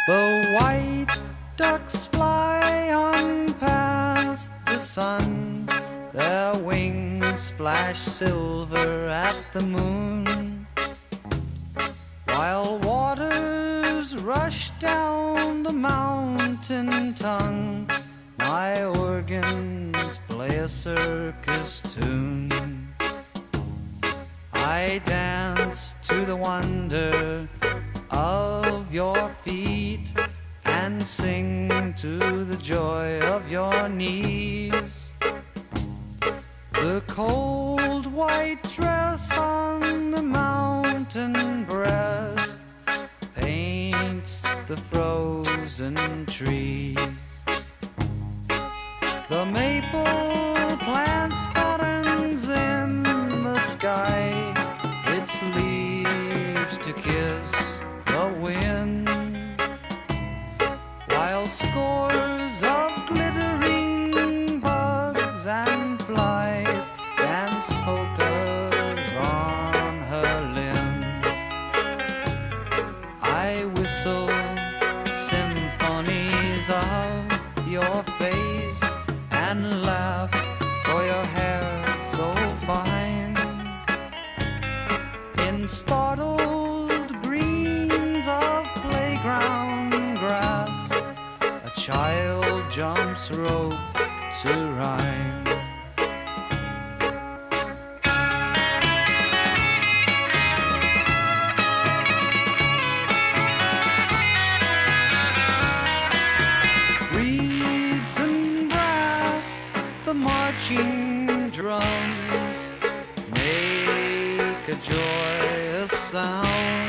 The white ducks fly on past the sun, their wings flash silver at the moon, while waters rush down the mountain tongue. My organs play a circus tune. I dance to the wonder of your feet and sing to the joy of your knees. The cold white dress on the mountain breast paints the frozen trees. The maple plants patterns in the sky, its leaves to kiss the wind, while scores of glittering bugs and flies dance polkas on her limbs. I whistle symphonies of your face and laugh for your hair so fine. In startled greens of playground grass, a child jumps rope to rhyme. Reeds and brass, the marching drums make a joyous sound.